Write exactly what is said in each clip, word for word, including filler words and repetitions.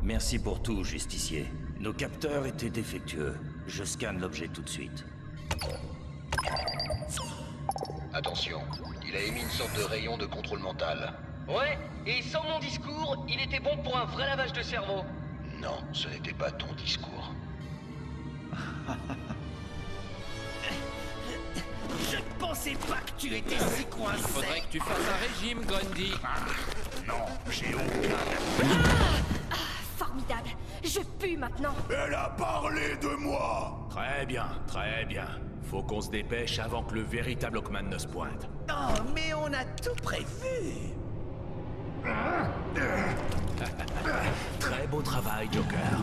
Merci pour tout, justicier. Nos capteurs étaient défectueux. Je scanne l'objet tout de suite. Attention, il a émis une sorte de rayon de contrôle mental. Ouais, et sans mon discours, il était bon pour un vrai lavage de cerveau. Non, ce n'était pas ton discours. Je ne pensais pas que tu étais si coincé. Faudrait que tu fasses un régime, Grundy. Non, j'ai aucun... Ah, formidable. Je pue maintenant. Elle a parlé de moi. Très bien, très bien. Faut qu'on se dépêche avant que le véritable Hawkman ne se pointe. Oh, mais on a tout prévu. Très beau travail, Joker.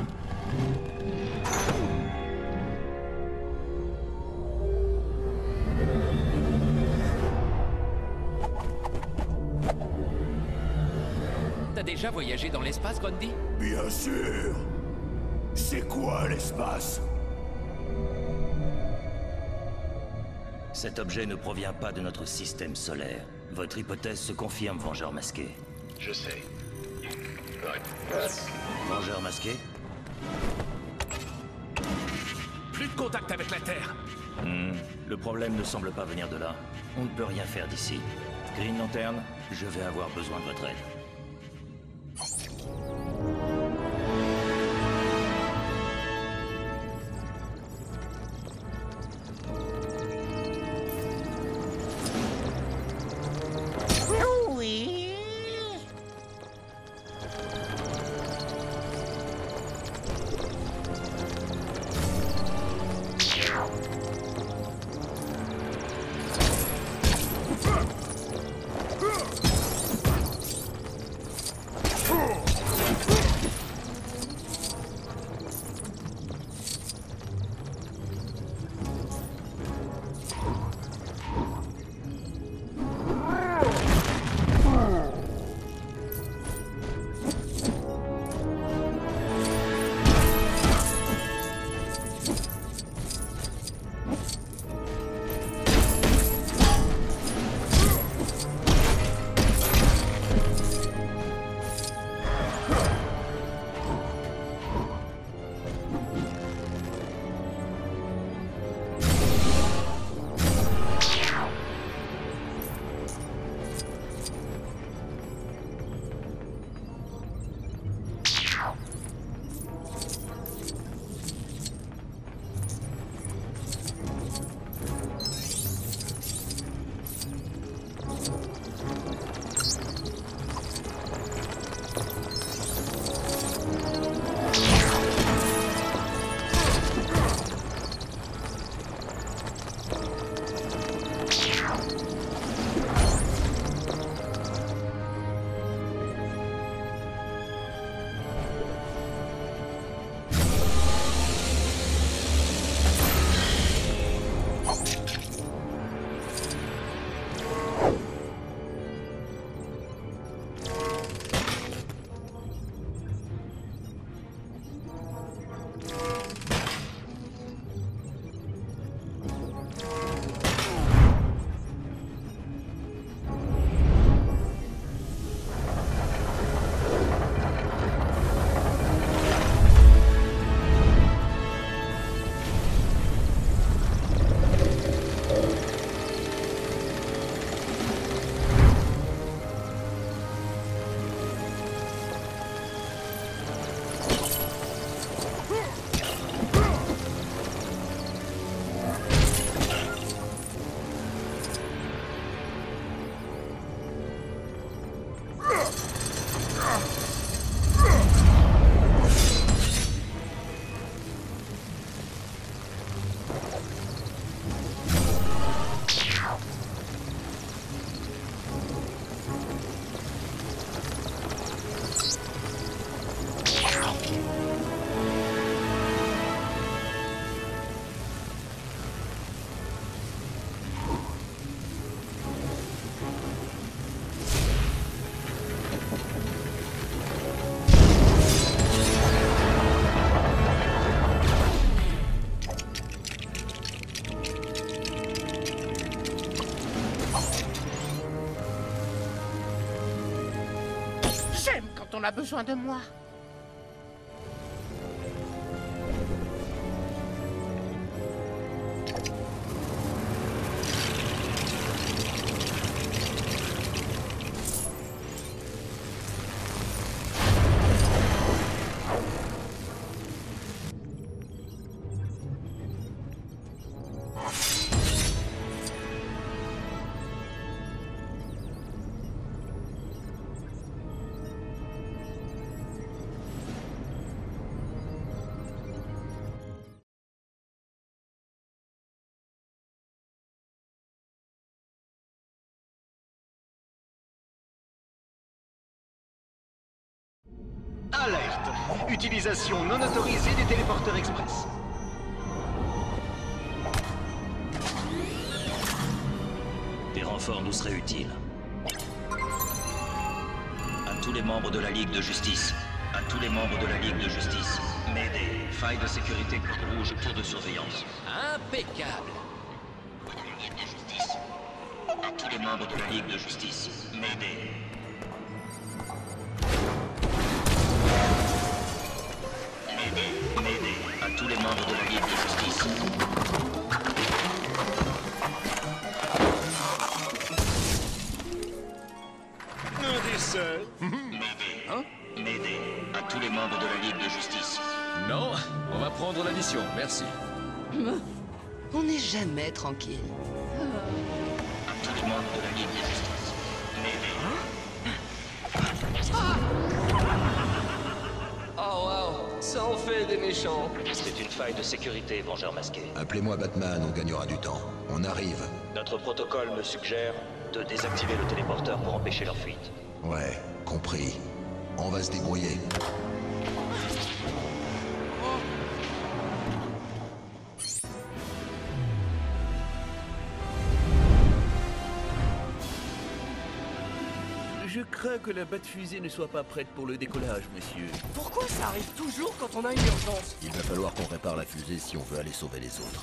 T'as déjà voyagé dans l'espace, Grundy? Bien sûr. C'est quoi l'espace? Cet objet ne provient pas de notre système solaire. Votre hypothèse se confirme, Vengeur masqué. Je sais. Ouais. Vengeur masqué? Plus de contact avec la Terre. Hmm, le problème ne semble pas venir de là. On ne peut rien faire d'ici. Green Lantern, je vais avoir besoin de votre aide. Oui. On a besoin de moi. Alerte. Utilisation non autorisée des téléporteurs express. Des renforts nous seraient utiles. À tous les membres de la Ligue de Justice. À tous les membres de la Ligue de Justice. Mayday. Faille de sécurité code rouge, tour de surveillance. Impeccable. Ligue de Justice. À tous les membres de la Ligue de Justice. Mayday. Mayday. Mayday. À tous les membres de la Ligue de Justice. Un des seuls. Mayday. Hein? Mayday. À tous les membres de la Ligue de Justice. Non, on va prendre la mission, merci. On n'est jamais tranquille. À tous les membres de la Ligue de Justice. Mayday. Oh wow, ça en fait des méchants. C'est une faille de sécurité, Vengeur masqué. Appelez-moi Batman, on gagnera du temps. On arrive. Notre protocole me suggère de désactiver le téléporteur pour empêcher leur fuite. Ouais, compris. On va se débrouiller. Je crains que la batte-fusée ne soit pas prête pour le décollage, monsieur. Pourquoi ça arrive toujours quand on a une urgence? Il va falloir qu'on répare la fusée si on veut aller sauver les autres.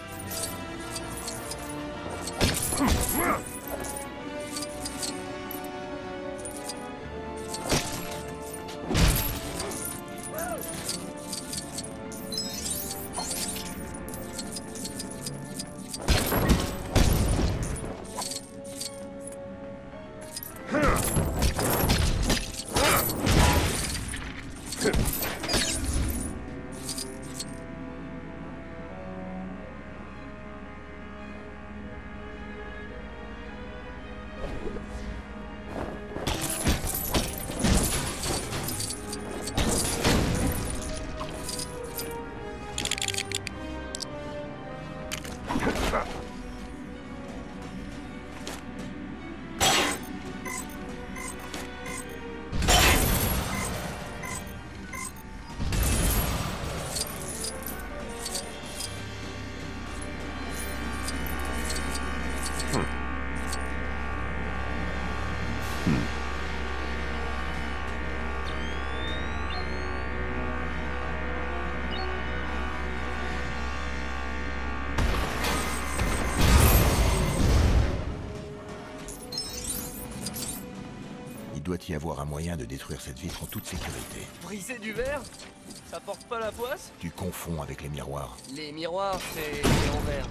Il doit y avoir un moyen de détruire cette vitre en toute sécurité. Briser du verre? Ça porte pas la poisse? Tu confonds avec les miroirs. Les miroirs, c'est en verre.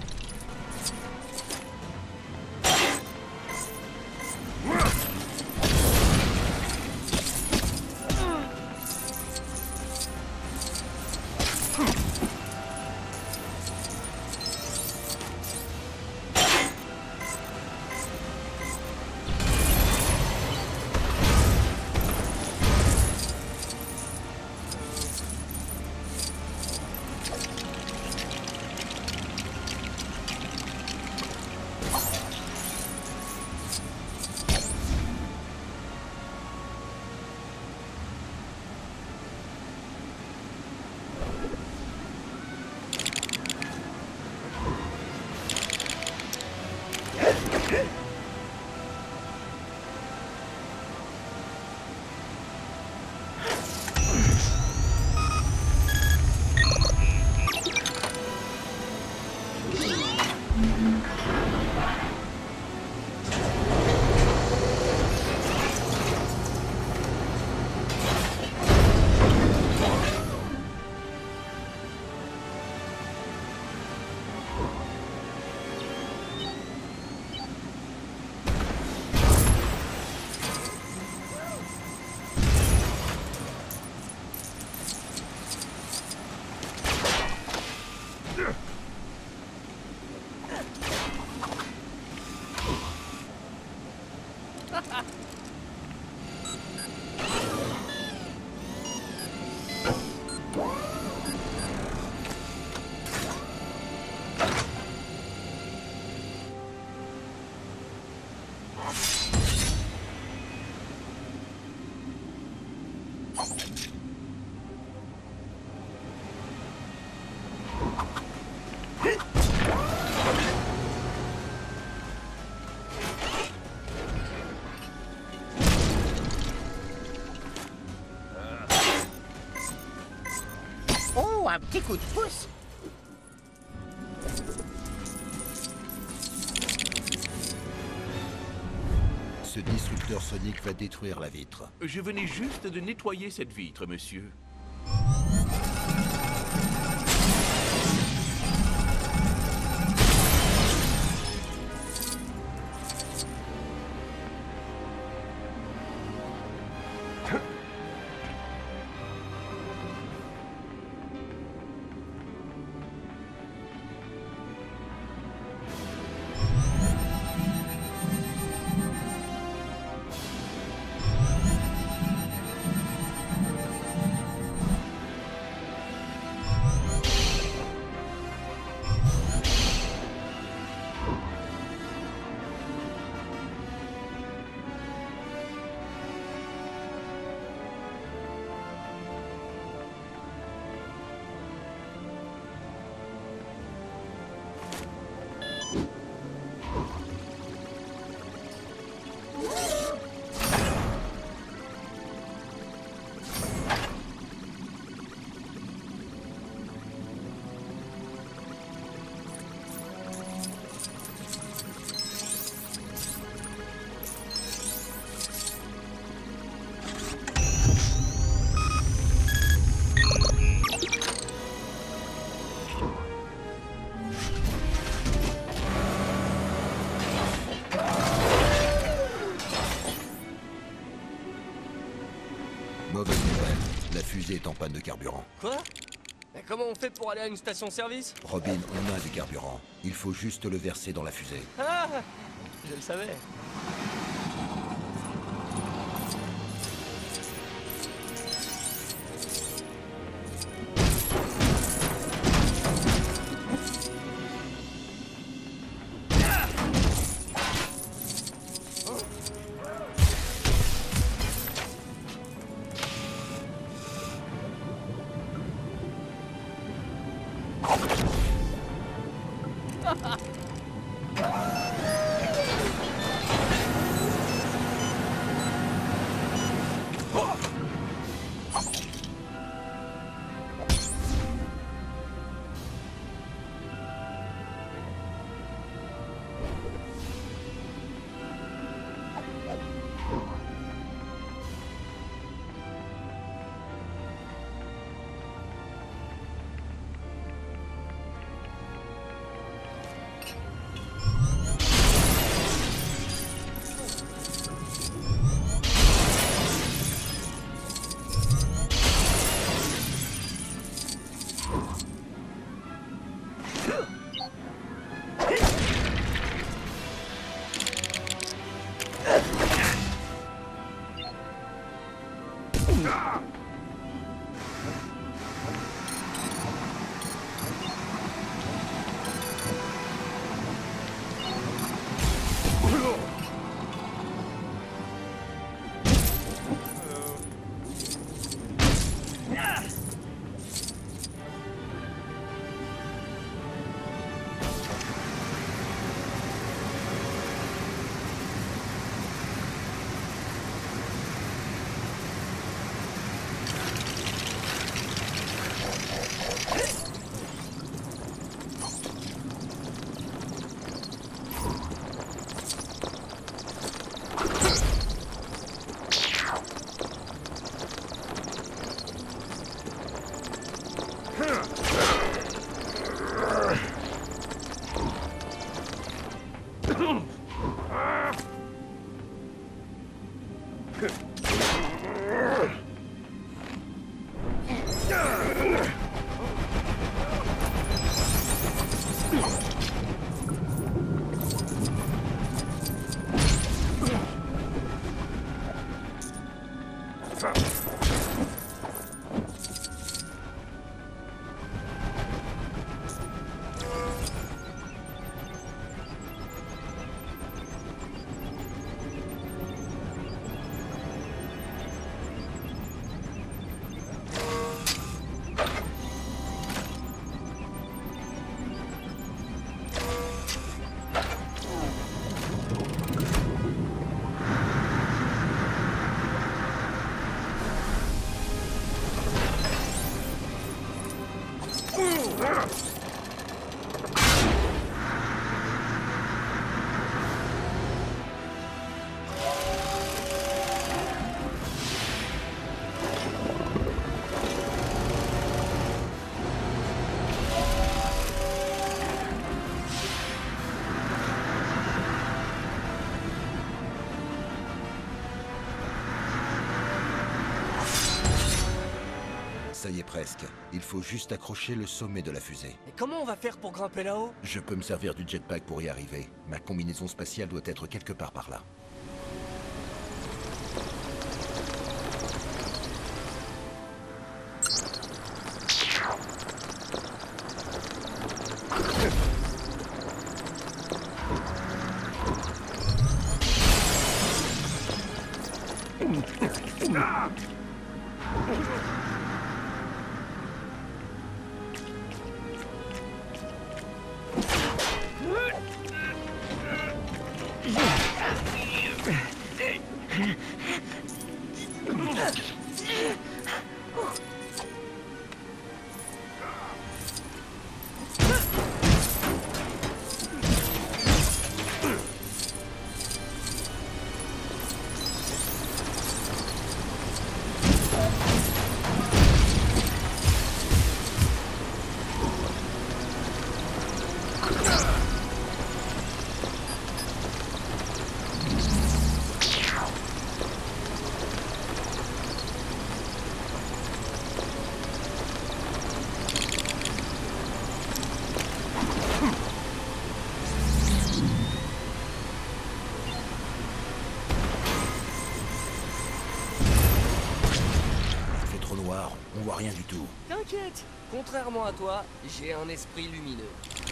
Oh, un petit coup de pouce. Ce disrupteur sonique va détruire la vitre. Je venais juste de nettoyer cette vitre, monsieur. Mauvaise nouvelle. La fusée est en panne de carburant. Quoi? Mais comment on fait pour aller à une station-service? Robin, on a du carburant. Il faut juste le verser dans la fusée. Ah! Je le savais. Ça y est presque. Il faut juste accrocher le sommet de la fusée. Et comment on va faire pour grimper là-haut? Je peux me servir du jetpack pour y arriver. Ma combinaison spatiale doit être quelque part par là. On voit rien du tout. T'inquiète, contrairement à toi, j'ai un esprit lumineux.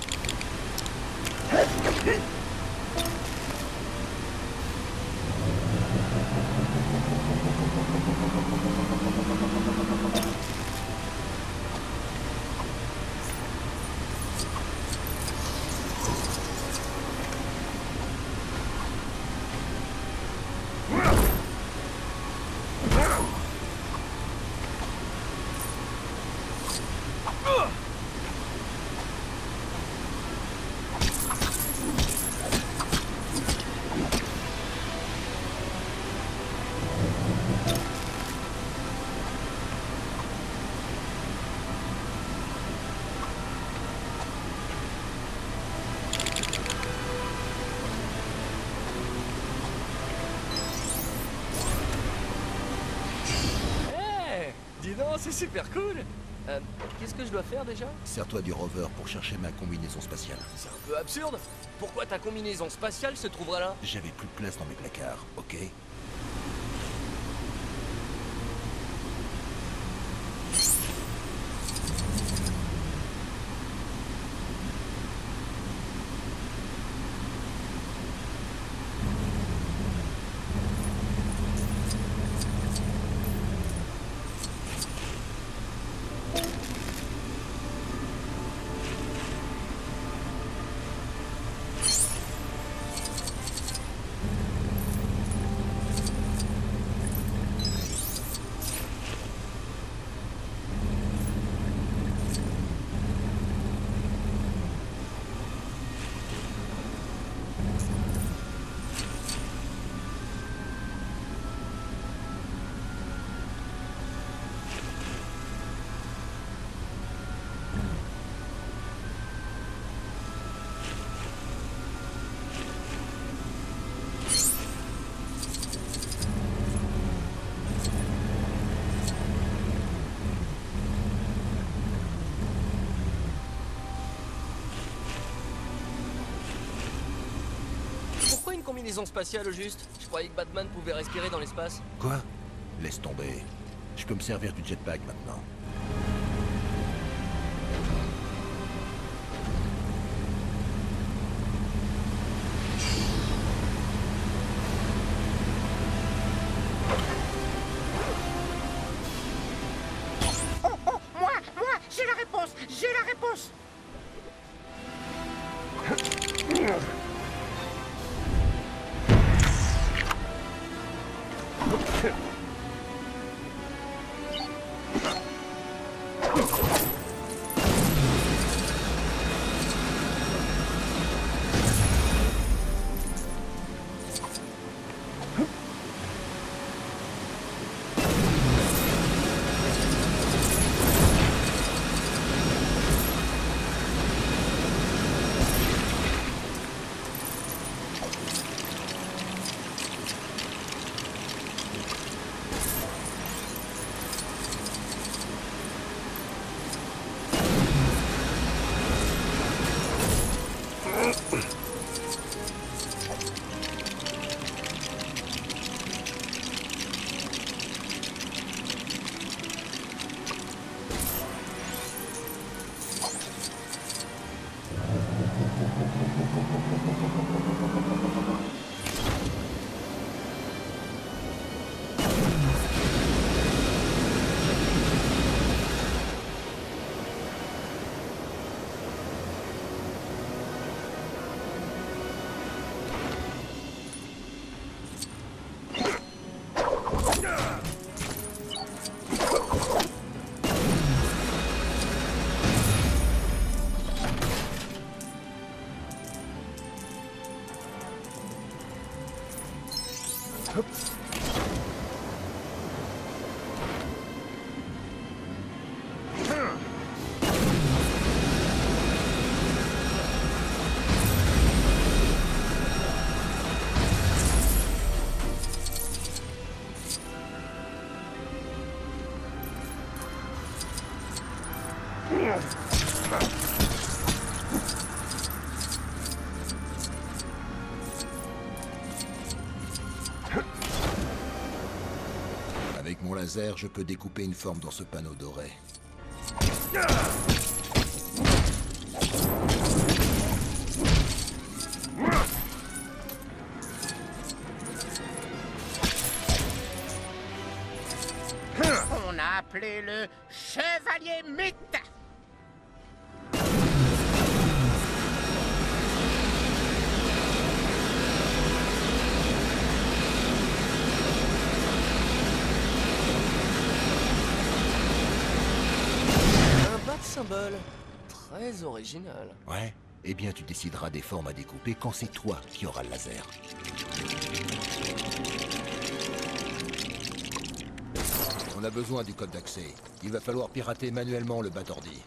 C'est super cool. Euh, qu'est-ce que je dois faire déjà? Sers-toi du rover pour chercher ma combinaison spatiale. C'est un peu absurde. Pourquoi ta combinaison spatiale se trouvera là? J'avais plus de place dans mes placards, ok? Combinaison spatiale au juste. Je croyais que Batman pouvait respirer dans l'espace. Quoi? Laisse tomber. Je peux me servir du jetpack maintenant. Oh, oh, moi, moi, j'ai la réponse, j'ai la réponse. Avec mon laser, je peux découper une forme dans ce panneau doré. On a appelé le Chevalier Mythe. Symbole. Très original. Ouais. Eh bien, tu décideras des formes à découper quand c'est toi qui auras le laser. On a besoin du code d'accès. Il va falloir pirater manuellement le bat-ordi.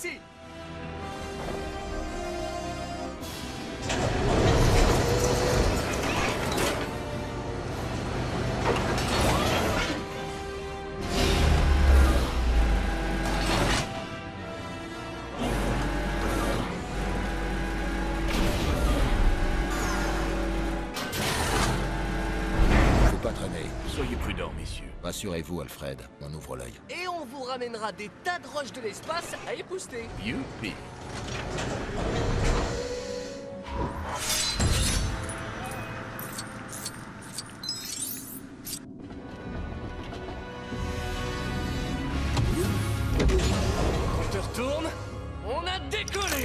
ici. Soyez prudents, messieurs. Rassurez-vous, Alfred, on ouvre l'œil. Et on vous ramènera des tas de roches de l'espace à épousseter. Youpi. On te retourne. On a décollé.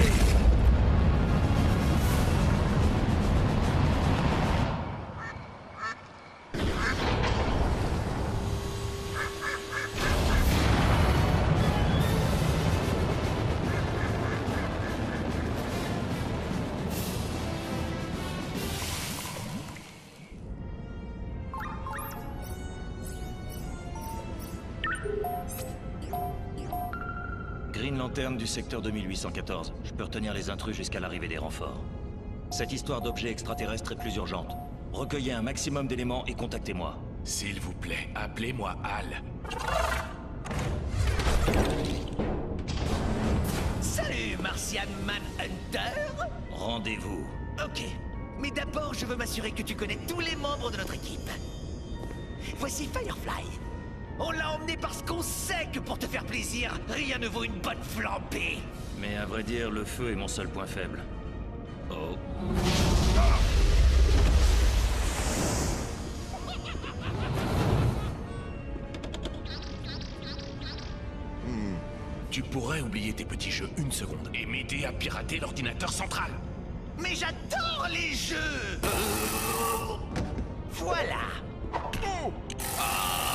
Green Lantern du secteur deux mille huit cent quatorze. Je peux retenir les intrus jusqu'à l'arrivée des renforts. Cette histoire d'objets extraterrestres est plus urgente. Recueillez un maximum d'éléments et contactez-moi. S'il vous plaît, appelez-moi Hal. Salut, Martian Manhunter. Rendez-vous. Ok. Mais d'abord, je veux m'assurer que tu connais tous les membres de notre équipe. Voici Firefly. On l'a emmené parce qu'on sait que pour te faire plaisir, rien ne vaut une bonne flambée. Mais à vrai dire, le feu est mon seul point faible. Oh. Hmm. Tu pourrais oublier tes petits jeux une seconde et m'aider à pirater l'ordinateur central. Mais j'adore les jeux. Voilà. Oh. Ah.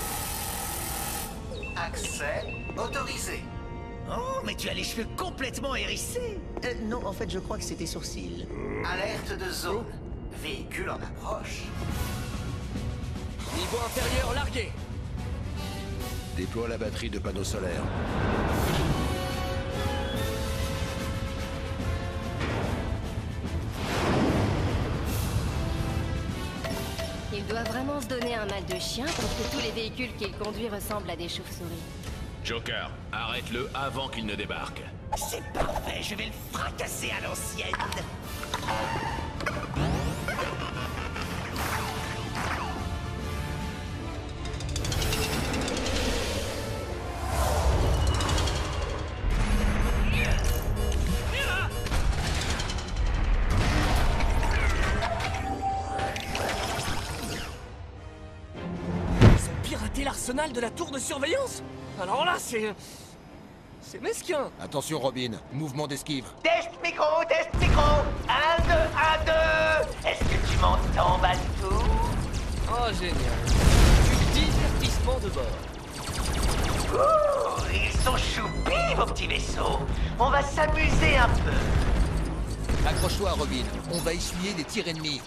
Accès autorisé. Oh, mais tu as les cheveux complètement hérissés. Euh, non, en fait, je crois que c'était sourcils. Alerte de zone. Véhicule en approche. Niveau inférieur largué. Déploie la batterie de panneaux solaires. Il doit vraiment se donner un mal de chien parce que tous les véhicules qu'il conduit ressemblent à des chauves-souris. Joker, arrête-le avant qu'il ne débarque. C'est parfait, je vais le fracasser à l'ancienne. L'arsenal de la tour de surveillance. Alors là, c'est... c'est mesquin. Attention, Robin. Mouvement d'esquive. Test micro, test micro. Un, deux, un, deux. Est-ce que tu m'entends, Baltou? Oh, génial. Du divertissement de bord. Ouh, ils sont choupis, vos petits vaisseaux. On va s'amuser un peu. Accroche-toi, Robin. On va essuyer les tirs ennemis.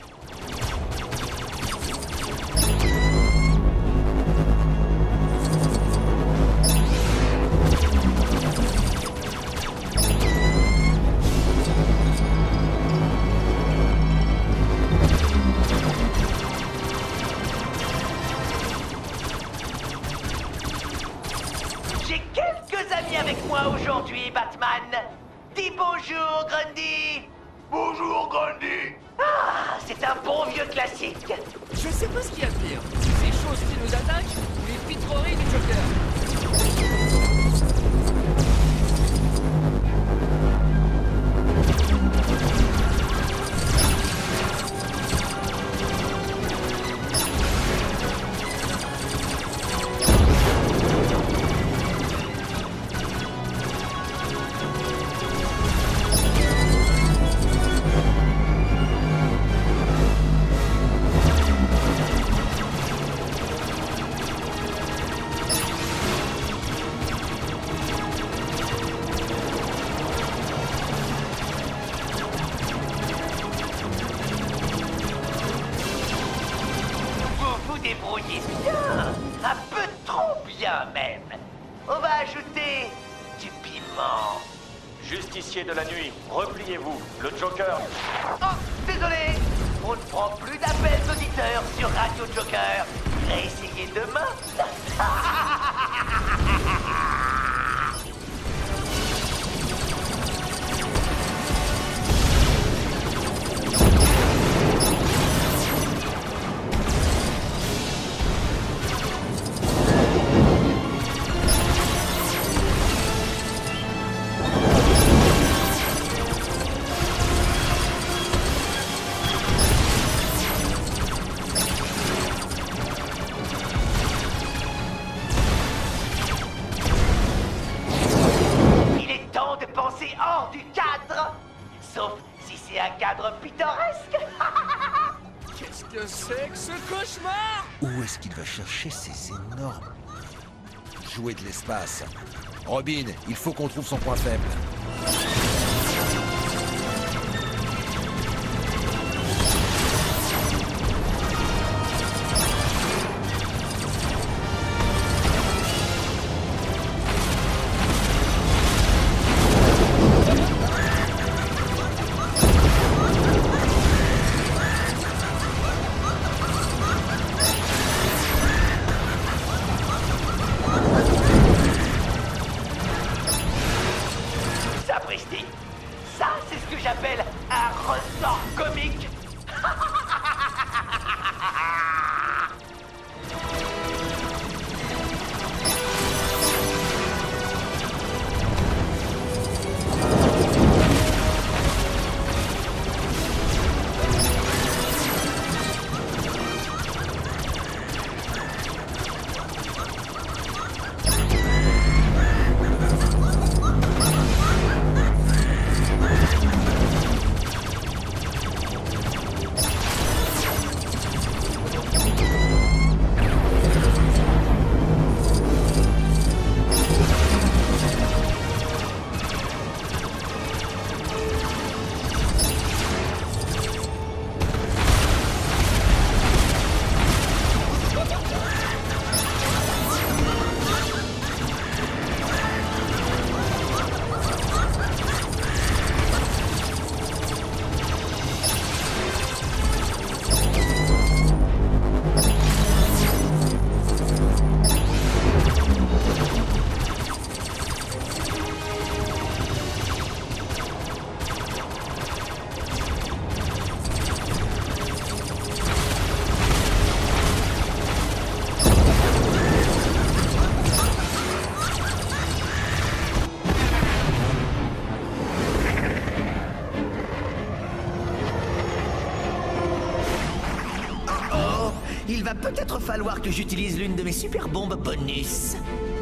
Aujourd'hui, Batman. Dis bonjour, Grundy. Bonjour, Grundy. Ah, c'est un bon vieux classique. Je sais pas ce qu'il y a de pire. Ces choses qui nous attaquent ou les pitreries du Joker. Bien, un peu trop bien même. On va ajouter du piment. doucement. Justicier de la nuit, repliez-vous. Le Joker... Oh, désolé. On ne prend plus d'appels d'auditeurs sur Radio Joker. Réessayez demain. Hors du cadre. Sauf si c'est un cadre pittoresque. Qu'est-ce que c'est que ce cauchemar? Où est-ce qu'il va chercher ces énormes... jouets de l'espace? Robin, il faut qu'on trouve son point faible. Ça, c'est ce que j'appelle un ressort comique. Il va peut-être falloir que j'utilise l'une de mes super bombes bonus.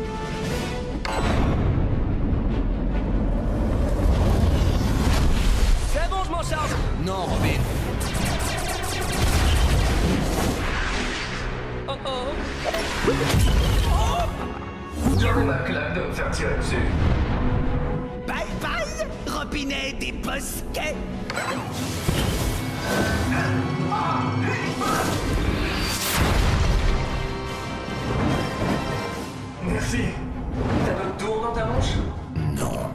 C'est bon, je m'en charge. Non, Robin. Oh oh. J'en ai ma claque de me faire tirer dessus. Bye bye, robinet des bosquets. Merci. T'as d'autres tours dans ta manche? Non.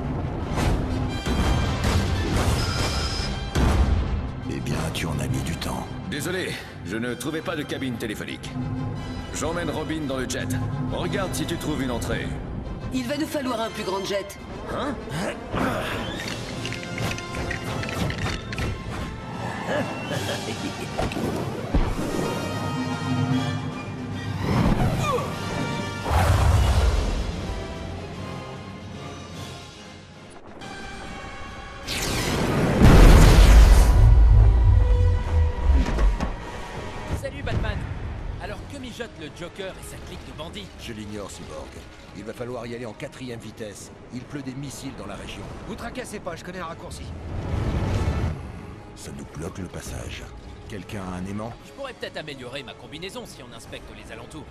Eh bien, tu en as mis du temps. Désolé, je ne trouvais pas de cabine téléphonique. J'emmène Robin dans le jet. Regarde si tu trouves une entrée. Il va nous falloir un plus grand jet. Hein? Salut Batman. Alors que mijote le Joker et sa clique de bandits? Je l'ignore, Cyborg. Il va falloir y aller en quatrième vitesse. Il pleut des missiles dans la région. Vous tracassez pas, je connais un raccourci. Ça nous bloque le passage. Quelqu'un a un aimant? Je pourrais peut-être améliorer ma combinaison si on inspecte les alentours.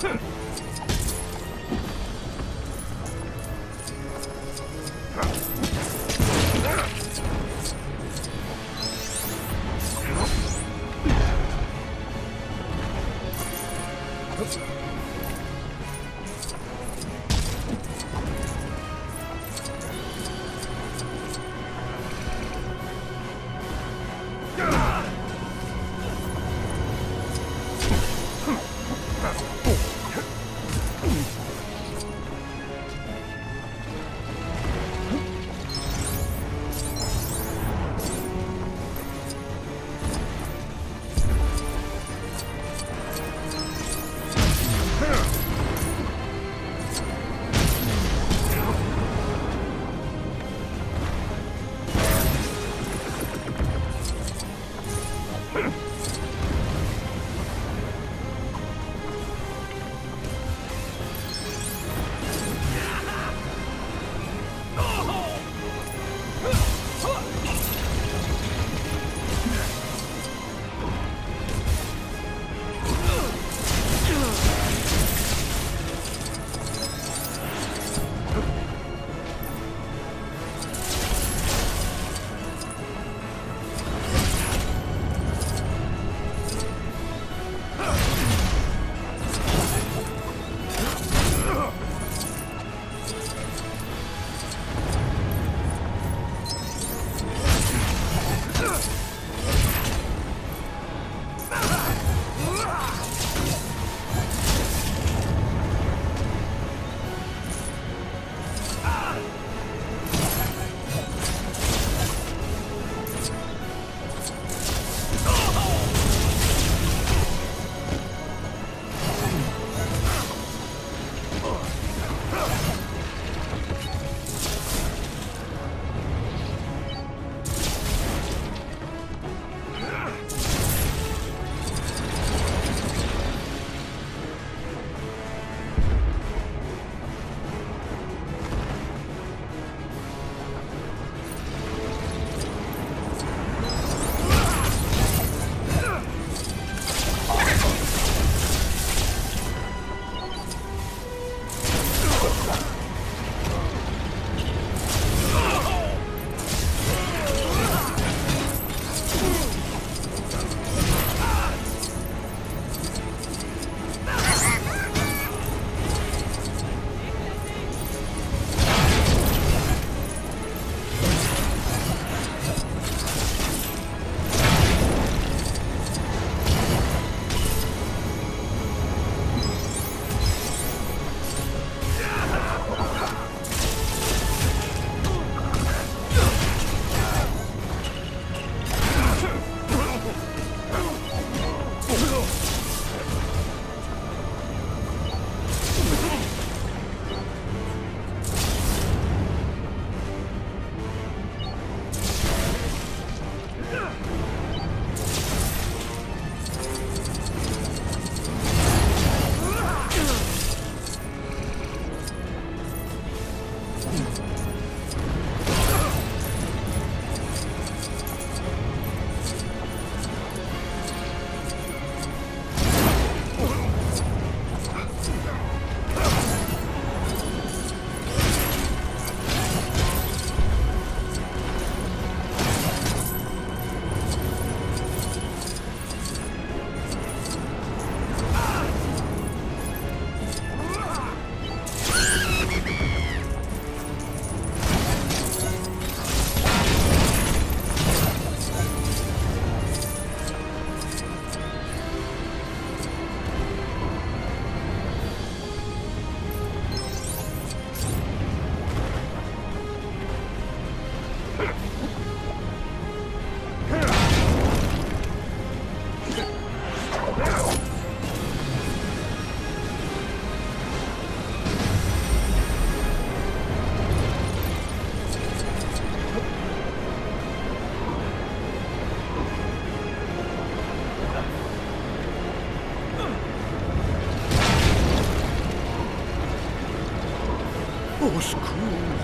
Au secours!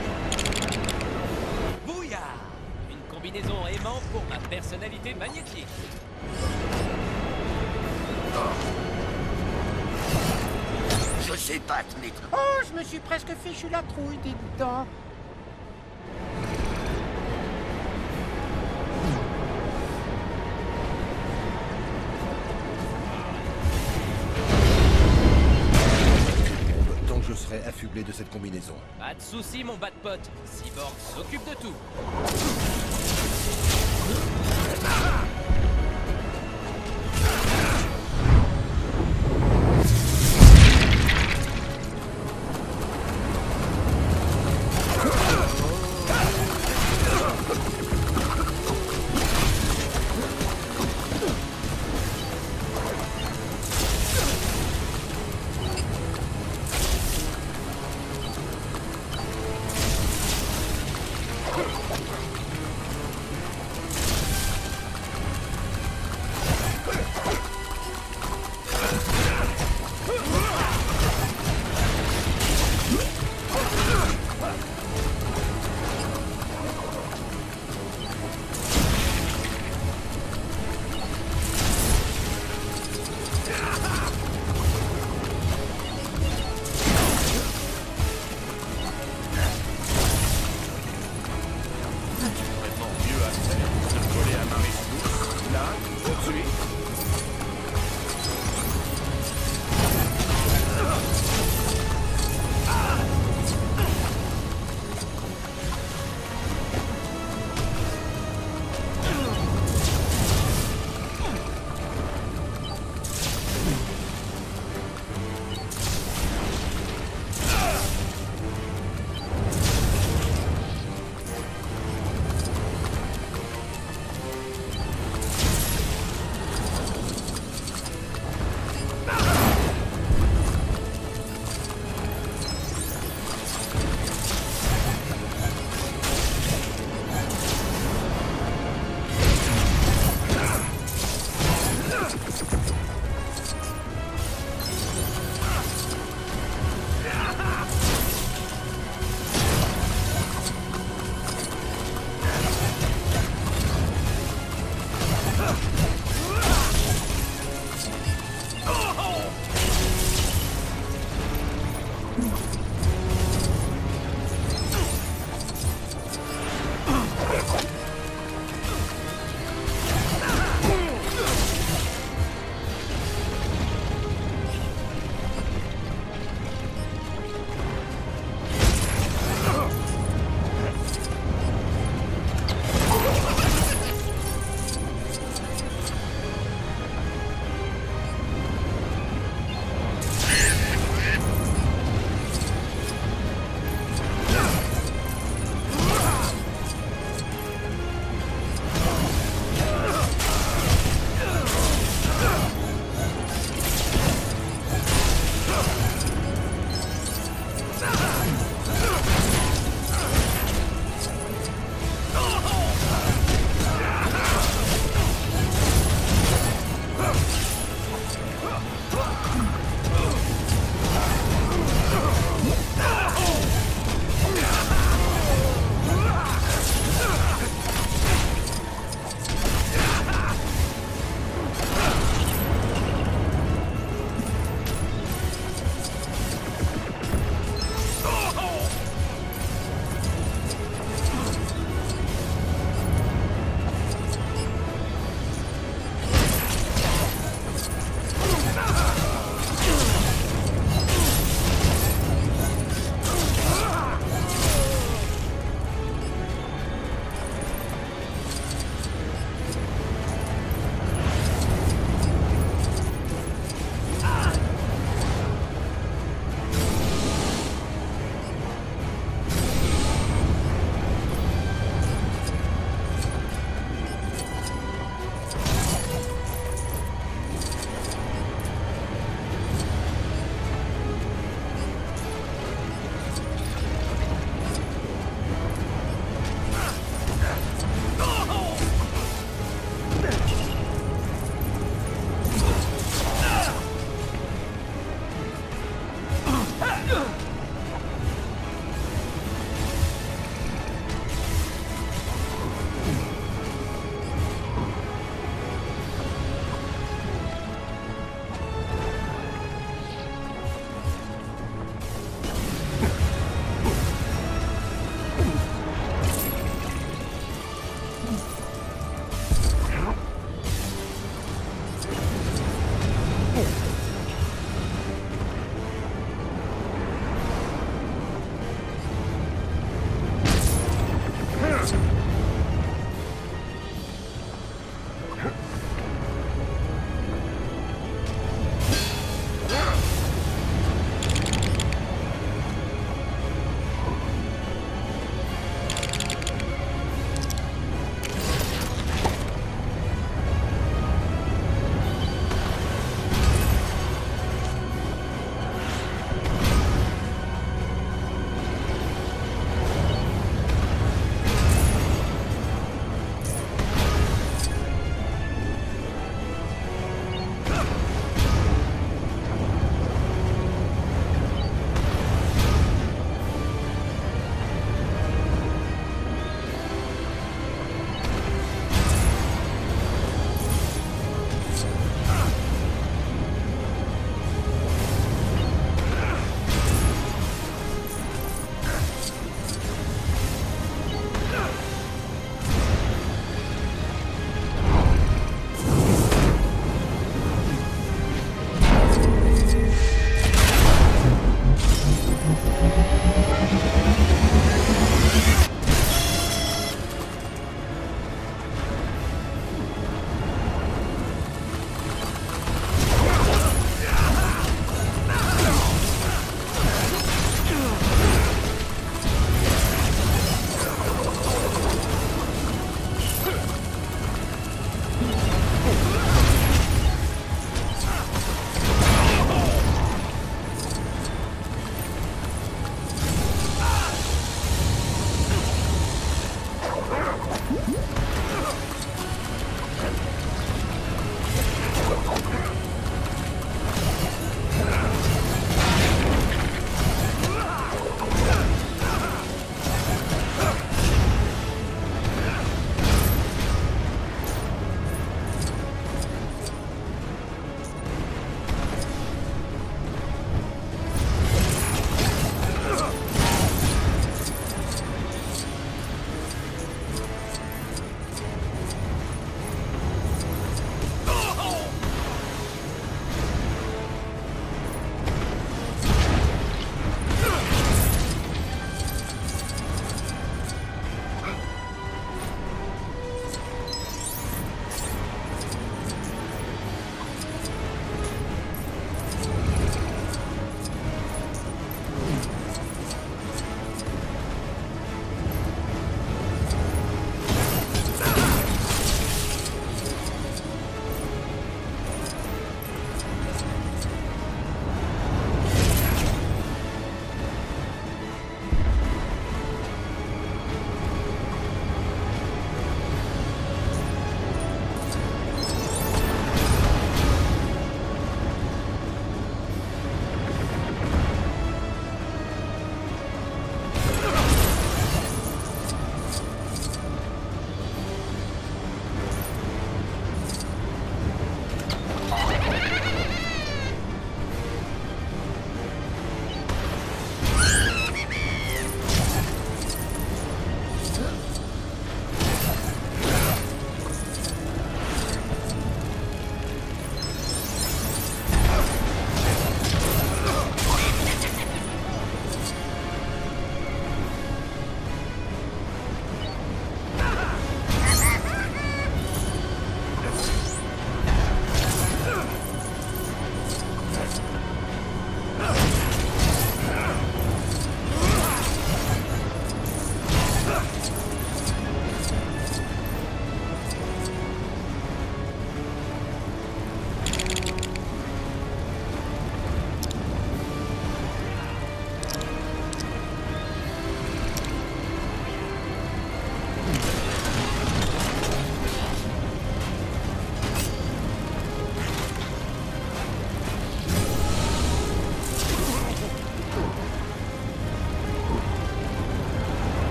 Bouillard! Une combinaison aimant pour ma personnalité magnétique. ses pattes, mais... Oh, je me suis presque fichu la trouille, dis donc. Tant que je serai affublé de cette combinaison. Pas de soucis, mon bad pote. Cyborg s'occupe de tout.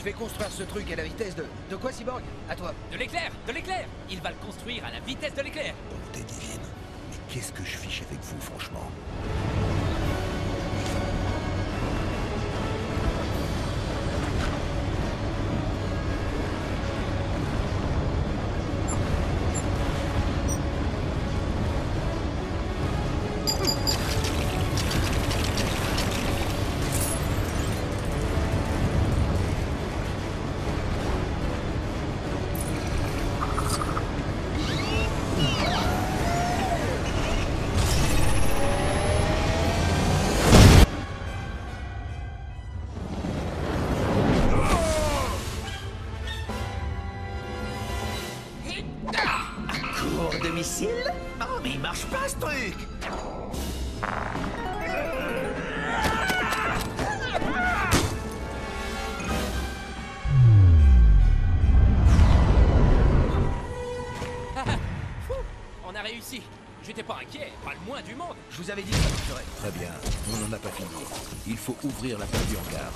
fais construire ce truc à la vitesse de... De quoi, Cyborg? À toi. De l'éclair, de l'éclair. Il va le construire à la vitesse de l'éclair. Bonté divine. Mais qu'est-ce que je fiche avec vous, franchement? Missile? Oh, mais il marche pas, ce truc! On a réussi. J'étais pas inquiet, pas le moins du monde. Je vous avais dit que ça marcherait. Très bien, on n'en a pas fini. Il faut ouvrir la porte du hangar.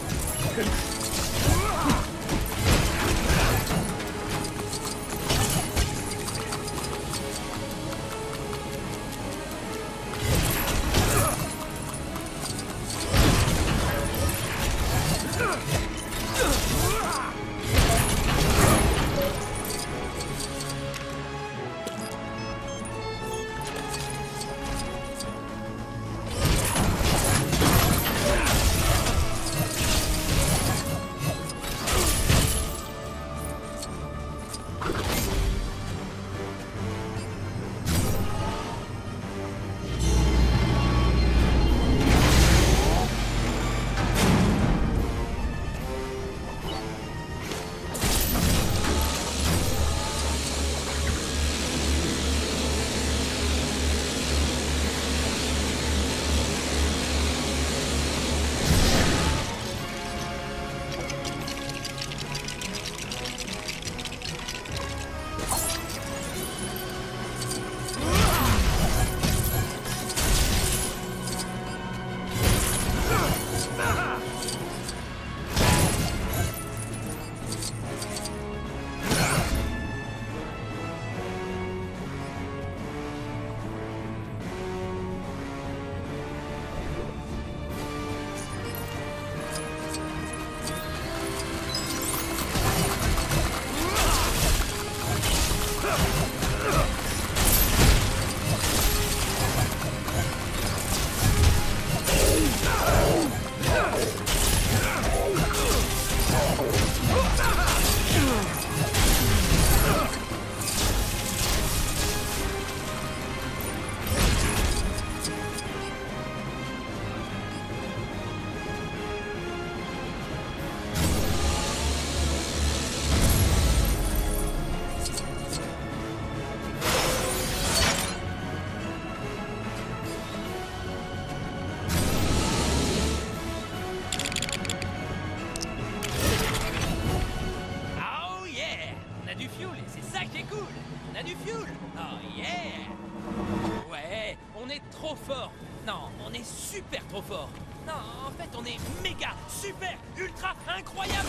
Super trop fort. Non, en fait, on est méga, super, ultra, incroyable.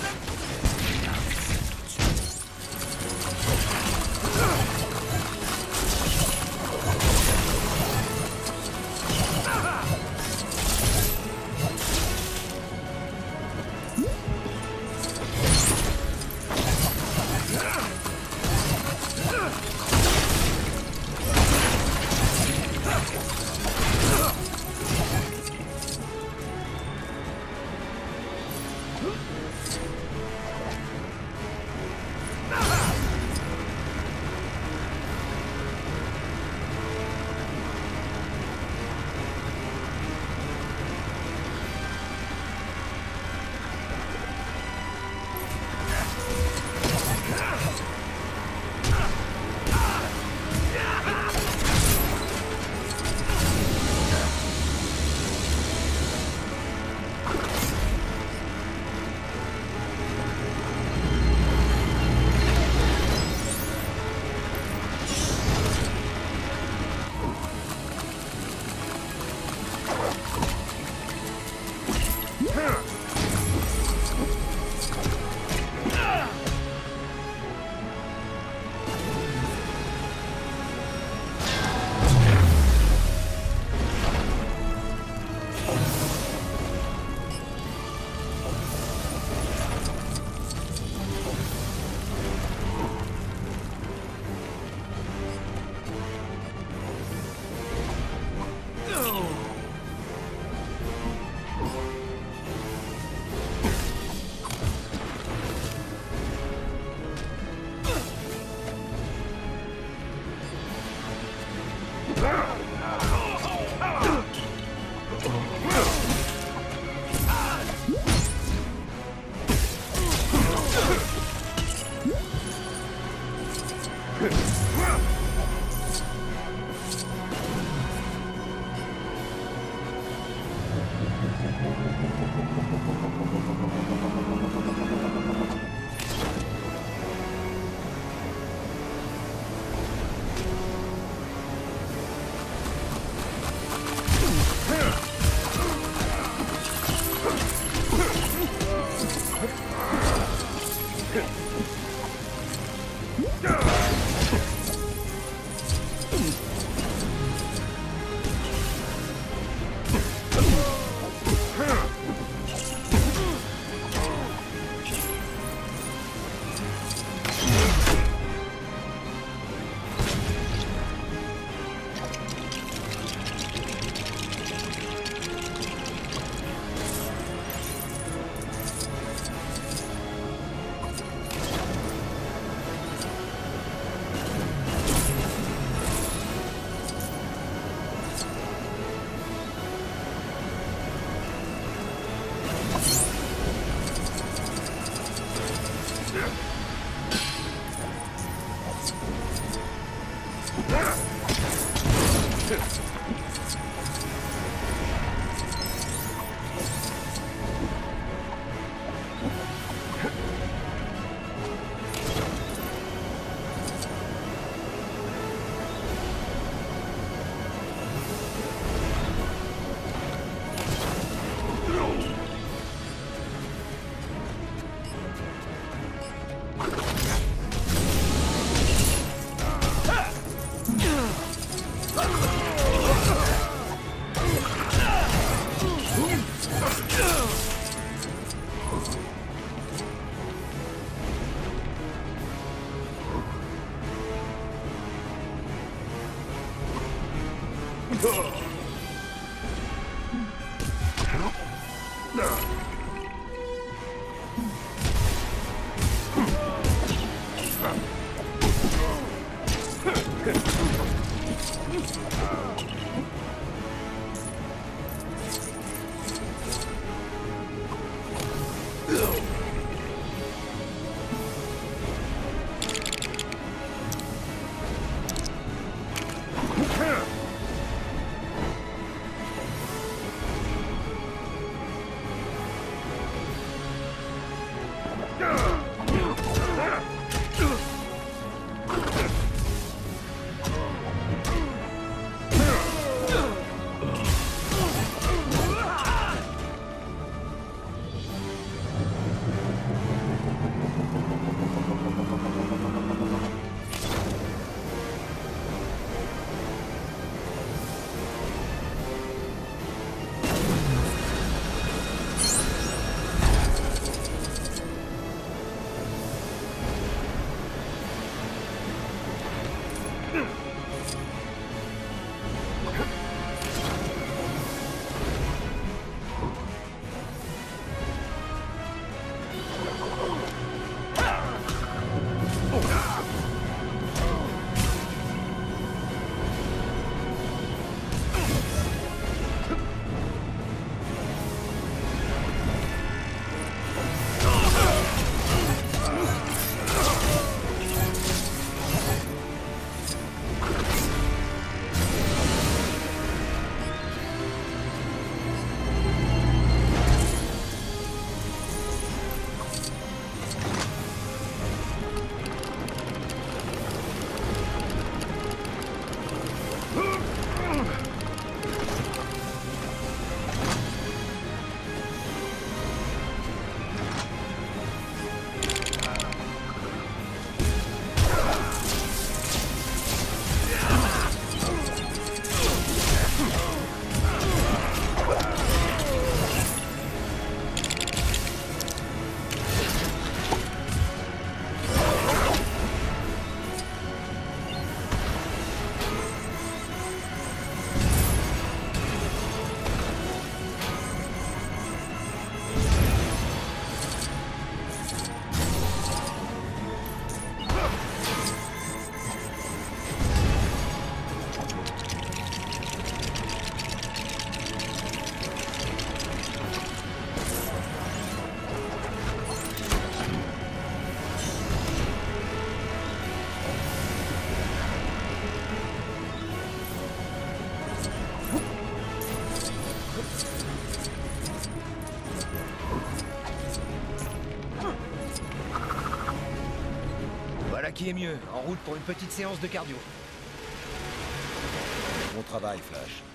qui est mieux, en route pour une petite séance de cardio. Bon travail, Flash.